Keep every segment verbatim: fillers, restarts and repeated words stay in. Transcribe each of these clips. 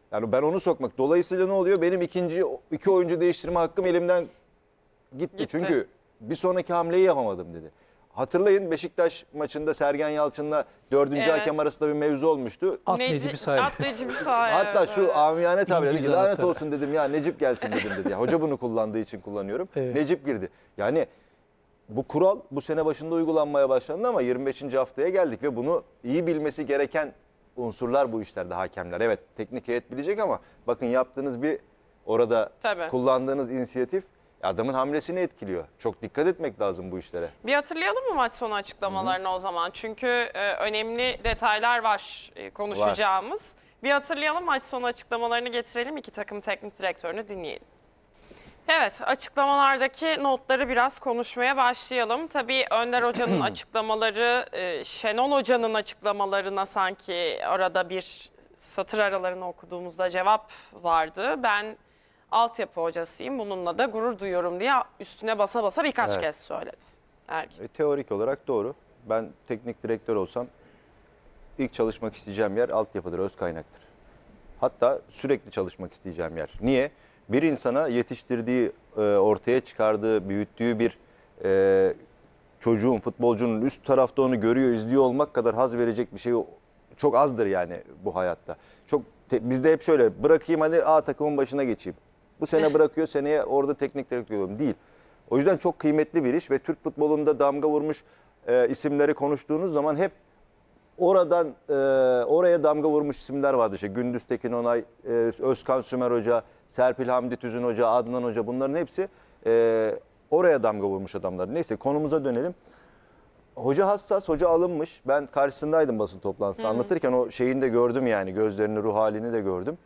Yani ben onu sokmak. Dolayısıyla ne oluyor? Benim ikinci iki oyuncu değiştirme hakkım elimden gitti. Gitti. Çünkü bir sonraki hamleyi yapamadım dedi. Hatırlayın Beşiktaş maçında Sergen Yalçın'la dördüncü Evet. hakem arasında bir mevzu olmuştu. At Neci- Necip'i sahip. At Necip'i sahip. Hatta şu evet. amiyane tabirle dedi ki İngiliz lanet anahtarı. olsun dedim ya Necip gelsin dedim dedi. Ya, hoca bunu kullandığı için kullanıyorum. Evet. Necip girdi. Yani bu kural bu sene başında uygulanmaya başlandı ama yirmi beşinci haftaya geldik ve bunu iyi bilmesi gereken unsurlar bu işlerde hakemler. Evet teknik heyet bilecek ama bakın yaptığınız bir orada Tabii. kullandığınız inisiyatif adamın hamlesini etkiliyor. Çok dikkat etmek lazım bu işlere. Bir hatırlayalım mı maç sonu açıklamalarını o zaman? Çünkü e, önemli detaylar var e, konuşacağımız. Bir hatırlayalım, maç sonu açıklamalarını getirelim. İki takım teknik direktörünü dinleyelim. Evet, açıklamalardaki notları biraz konuşmaya başlayalım. Tabii Önder Hoca'nın açıklamaları, e, Şenol Hoca'nın açıklamalarına sanki arada bir satır aralarını okuduğumuzda cevap vardı. Ben altyapı hocasıyım, bununla da gurur duyuyorum diye üstüne basa basa birkaç Evet. kez söyledi. Ergin. E, teorik olarak doğru. Ben teknik direktör olsam ilk çalışmak isteyeceğim yer altyapıdır, öz kaynaktır. Hatta sürekli çalışmak isteyeceğim yer. Niye? Bir insana yetiştirdiği, e, ortaya çıkardığı, büyüttüğü bir e, çocuğun, futbolcunun üst tarafta onu görüyor, izliyor olmak kadar haz verecek bir şey çok azdır yani bu hayatta. Çok te, bizde hep şöyle bırakayım hadi A takımın başına geçeyim. Bu sene bırakıyor, seneye orada teknik direktör oluyorum. Değil. O yüzden çok kıymetli bir iş ve Türk futbolunda damga vurmuş e, isimleri konuştuğunuz zaman hep oradan e, oraya damga vurmuş isimler vardı. İşte Gündüz Tekin Onay, e, Özkan Sümer Hoca, Serpil Hamdi Tüzün Hoca, Adnan Hoca, bunların hepsi e, oraya damga vurmuş adamlar. Neyse konumuza dönelim. Hoca hassas, hoca alınmış. Ben karşısındaydım basın toplantısında. Anlatırken o şeyini de gördüm yani. Gözlerini, ruh halini de gördüm.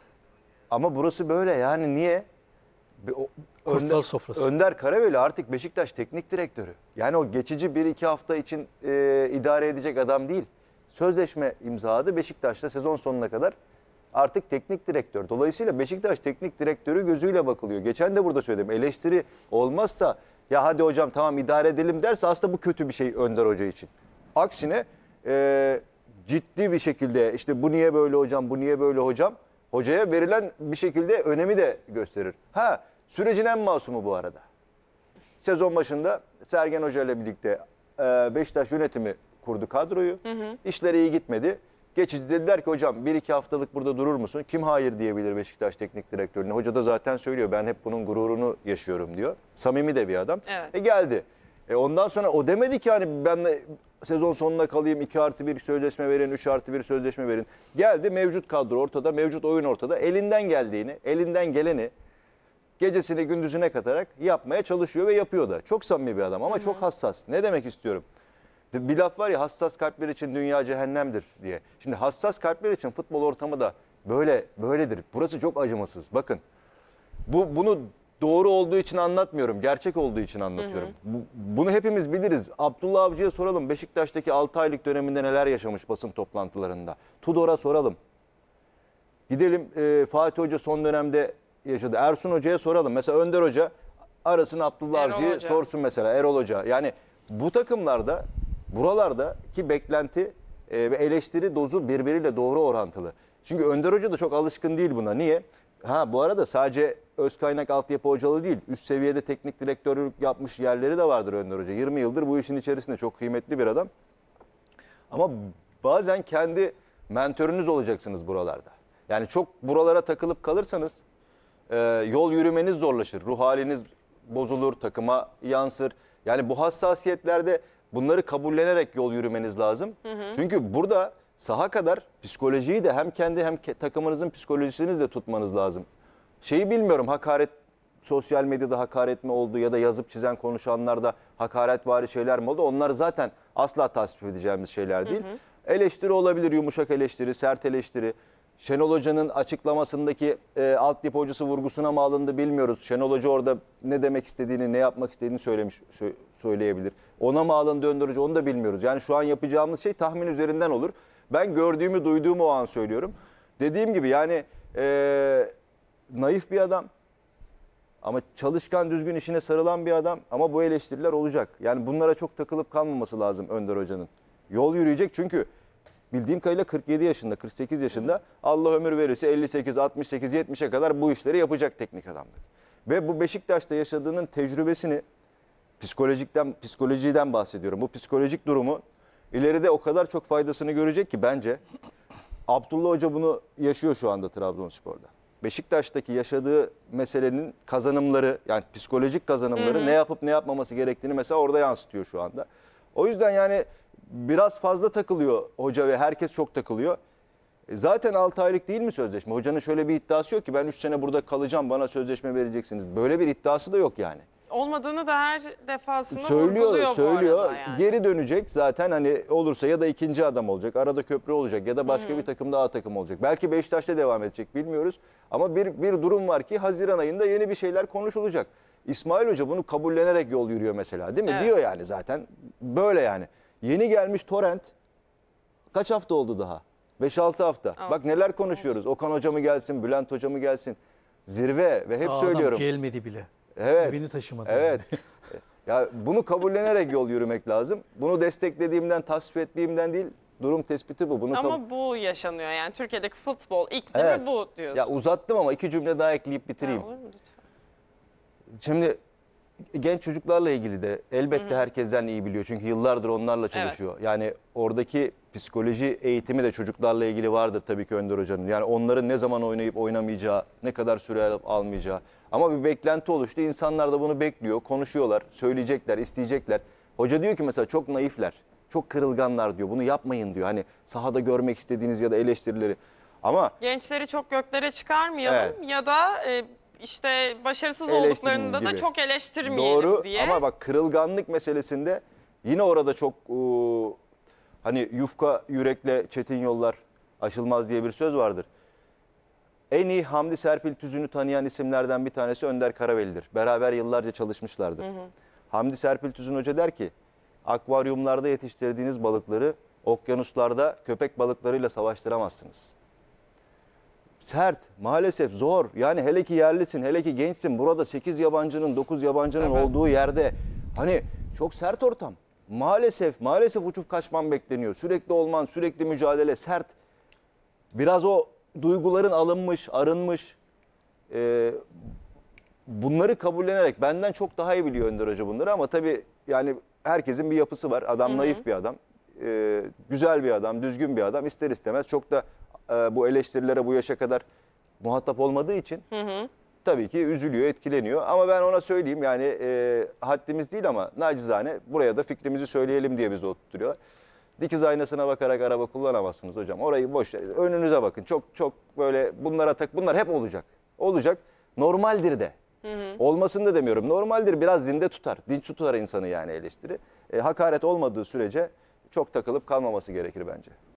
Ama burası böyle yani niye? Bir- o- Kurtlar Önder, sofrası. Önder Karaveli artık Beşiktaş teknik direktörü. Yani o geçici bir iki hafta için e, idare edecek adam değil. Sözleşme imzaladı Beşiktaş'ta sezon sonuna kadar artık teknik direktör. Dolayısıyla Beşiktaş teknik direktörü gözüyle bakılıyor. Geçen de burada söyledim, eleştiri olmazsa ya hadi hocam tamam idare edelim derse aslında bu kötü bir şey Önder Hoca için. Aksine e, ciddi bir şekilde işte bu niye böyle hocam, bu niye böyle hocam, hocaya verilen bir şekilde önemi de gösterir. Ha, sürecin en masumu bu arada. Sezon başında Sergen Hoca ile birlikte e, Beşiktaş yönetimi kurdu kadroyu. Hı hı. İşleri iyi gitmedi. Geçici dediler ki hocam bir iki haftalık burada durur musun? Kim hayır diyebilir Beşiktaş teknik direktörüne? Hoca da zaten söylüyor ben hep bunun gururunu yaşıyorum diyor. Samimi de bir adam. Evet. E geldi. E ondan sonra o demedi ki hani ben de sezon sonuna kalayım iki artı bir sözleşme verin, üç artı bir sözleşme verin. Geldi, mevcut kadro ortada, mevcut oyun ortada. Elinden geldiğini, elinden geleni gecesini gündüzüne katarak yapmaya çalışıyor ve yapıyor da. Çok samimi bir adam ama hı hı. çok hassas. Ne demek istiyorum? Bir laf var ya, hassas kalpler için dünya cehennemdir diye. Şimdi hassas kalpler için futbol ortamı da böyle böyledir. Burası çok acımasız. Bakın bu bunu doğru olduğu için anlatmıyorum. Gerçek olduğu için anlatıyorum. Hı hı. Bu, bunu hepimiz biliriz. Abdullah Avcı'ya soralım. Beşiktaş'taki altı aylık döneminde neler yaşamış basın toplantılarında. Tudor'a soralım. Gidelim e, Fatih Hoca son dönemde yaşadı. Ersun Hoca'ya soralım. Mesela Önder Hoca arasın Abdullah Erol Avcı'yı Hoca. sorsun mesela Erol Hoca. Yani bu takımlarda buralardaki beklenti e, ve eleştiri dozu birbiriyle doğru orantılı. Çünkü Önder Hoca da çok alışkın değil buna. Niye? Ha bu arada sadece öz kaynak altyapı hocalığı değil. Üst seviyede teknik direktörlük yapmış yerleri de vardır Önder Hoca. yirmi yıldır bu işin içerisinde çok kıymetli bir adam. Ama bazen kendi mentörünüz olacaksınız buralarda. Yani çok buralara takılıp kalırsanız e, yol yürümeniz zorlaşır. Ruh haliniz bozulur, takıma yansır. Yani bu hassasiyetlerde bunları kabullenerek yol yürümeniz lazım. Hı hı. Çünkü burada saha kadar psikolojiyi de hem kendi hem takımınızın psikolojisini de tutmanız lazım. Şeyi bilmiyorum, hakaret, sosyal medyada hakaret mi oldu ya da yazıp çizen konuşanlarda hakaretvari şeyler mi oldu? Onlar zaten asla tasvip edeceğimiz şeyler değil. Hı hı. Eleştiri olabilir, yumuşak eleştiri, sert eleştiri. Şenol Hoca'nın açıklamasındaki e, altyapı hocası vurgusuna mı alındı bilmiyoruz. Şenol Hoca orada ne demek istediğini, ne yapmak istediğini söylemiş söyleyebilir. Ona mı alındı Önder Hoca onu da bilmiyoruz. Yani şu an yapacağımız şey tahmin üzerinden olur. Ben gördüğümü, duyduğumu o an söylüyorum. Dediğim gibi yani e, naif bir adam ama çalışkan, düzgün işine sarılan bir adam ama bu eleştiriler olacak. Yani bunlara çok takılıp kalmaması lazım Önder Hoca'nın. Yol yürüyecek çünkü bildiğim kadarıyla kırk yedi yaşında, kırk sekiz yaşında. Allah ömür verirse elli sekiz, altmış sekiz, yetmişe kadar bu işleri yapacak teknik adamlık. Ve bu Beşiktaş'ta yaşadığının tecrübesini psikolojikten psikolojiden bahsediyorum. Bu psikolojik durumu ileride o kadar çok faydasını görecek ki bence Abdullah Hoca bunu yaşıyor şu anda Trabzonspor'da. Beşiktaş'taki yaşadığı meselenin kazanımları, yani psikolojik kazanımları, hı hı, ne yapıp ne yapmaması gerektiğini mesela orada yansıtıyor şu anda. O yüzden yani biraz fazla takılıyor hoca ve herkes çok takılıyor. E zaten altı aylık değil mi sözleşme? Hocanın şöyle bir iddiası yok ki ben üç sene burada kalacağım, bana sözleşme vereceksiniz. Böyle bir iddiası da yok yani. Olmadığını da her defasında söylüyor, vurguluyor söylüyor. bu arada yani. Geri dönecek zaten, hani olursa ya da ikinci adam olacak. Arada köprü olacak ya da başka, hı hı, bir takımda A takım olacak. Belki Beşiktaş'ta devam edecek, bilmiyoruz. Ama bir, bir durum var ki Haziran ayında yeni bir şeyler konuşulacak. İsmail Hoca bunu kabullenerek yol yürüyor mesela, değil mi? Evet. Diyor yani zaten böyle yani. Yeni gelmiş Torrent kaç hafta oldu daha? beş altı hafta. Evet. Bak neler konuşuyoruz. Okan Hoca mı gelsin, Bülent Hoca mı gelsin? Zirve ve hep Aa, söylüyorum. Adam gelmedi bile. Evet. Beni taşımadı. Evet. Ya bunu kabullenerek yol yürümek lazım. Bunu desteklediğimden, tasvip ettiğimden değil, durum tespiti bu. Bunu ama bu yaşanıyor yani. Türkiye'deki futbol iklimi, evet, bu diyorsun. Ya uzattım ama iki cümle daha ekleyip bitireyim. Ya, olur mu lütfen? Şimdi genç çocuklarla ilgili de elbette, hı hı, herkesten iyi biliyor. Çünkü yıllardır onlarla çalışıyor. Evet. Yani oradaki psikoloji eğitimi de çocuklarla ilgili vardır tabii ki Önder Hoca'nın. Yani onların ne zaman oynayıp oynamayacağı, ne kadar süre alıp almayacağı. Ama bir beklenti oluştu. İnsanlar da bunu bekliyor, konuşuyorlar, söyleyecekler, isteyecekler. Hoca diyor ki mesela çok naifler, çok kırılganlar diyor. Bunu yapmayın diyor. Hani sahada görmek istediğiniz ya da eleştirileri. Ama gençleri çok göklere çıkarmayalım, evet, ya da e, işte başarısız eleştirin olduklarında gibi da çok eleştirmeyelim doğru, diye. Ama bak kırılganlık meselesinde yine orada çok e, hani yufka yürekle çetin yollar aşılmaz diye bir söz vardır. En iyi Hamdi Serpil Tüzün'ü tanıyan isimlerden bir tanesi Önder Karaveli'dir. Beraber yıllarca çalışmışlardır. Hı hı. Hamdi Serpil Tüzün Hoca der ki, akvaryumlarda yetiştirdiğiniz balıkları okyanuslarda köpek balıklarıyla savaştıramazsınız. Sert, maalesef zor. Yani hele ki yerlisin, hele ki gençsin. Burada sekiz yabancının, dokuz yabancının, evet, olduğu yerde hani çok sert ortam. Maalesef, maalesef uçup kaçman bekleniyor. Sürekli olman, sürekli mücadele, sert. Biraz o duyguların alınmış, arınmış. Ee, bunları kabullenerek, benden çok daha iyi biliyor Önder Hoca bunları ama tabii yani herkesin bir yapısı var. Adam, hı hı, naif bir adam, ee, güzel bir adam, düzgün bir adam. İster istemez çok da e, bu eleştirilere bu yaşa kadar muhatap olmadığı için, hı hı, tabii ki üzülüyor, etkileniyor. Ama ben ona söyleyeyim yani e, haddimiz değil ama nacizane buraya da fikrimizi söyleyelim diye bizi oturtuyorlar. Dikiz aynasına bakarak araba kullanamazsınız hocam. Orayı boş ver. Önünüze bakın. Çok çok böyle bunlara tak. Bunlar hep olacak. Olacak. Normaldir de. Hı hı. Olmasını da demiyorum. Normaldir. Biraz zinde tutar. Dinç tutar insanı yani eleştiri. E, hakaret olmadığı sürece çok takılıp kalmaması gerekir bence.